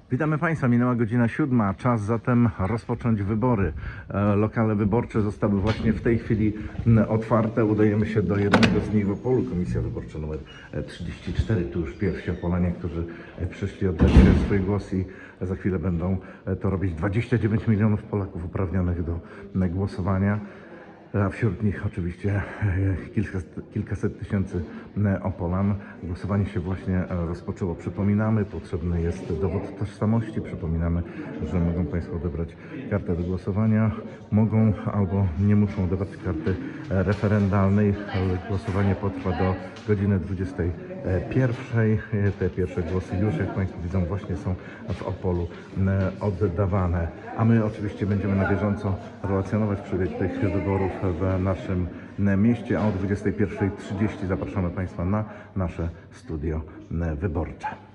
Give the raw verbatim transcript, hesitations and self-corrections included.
Witamy Państwa, minęła godzina siódma, czas zatem rozpocząć wybory. E, Lokale wyborcze zostały właśnie w tej chwili m, otwarte. Udajemy się do jednego z nich w Opolu, komisja wyborcza numer trzydzieści cztery. Tu już pierwsi Opolanie, którzy e, przyszli oddać swój głos i za chwilę będą e, to robić. dwadzieścia dziewięć milionów Polaków uprawnionych do m, głosowania. A wśród nich oczywiście kilkaset, kilkaset tysięcy Opolan. Głosowanie się właśnie rozpoczęło. Przypominamy, potrzebny jest dowód tożsamości. Przypominamy, że mogą Państwo odebrać kartę do głosowania. Mogą albo nie muszą odebrać karty referendalnej. Głosowanie potrwa do godziny dwudziestej pierwszej. Te pierwsze głosy już, jak Państwo widzą, właśnie są w Opolu oddawane. A my oczywiście będziemy na bieżąco relacjonować przebieg tych wyborów w naszym mieście, a o dwudziestej pierwszej trzydzieści zapraszamy Państwa na nasze studio wyborcze.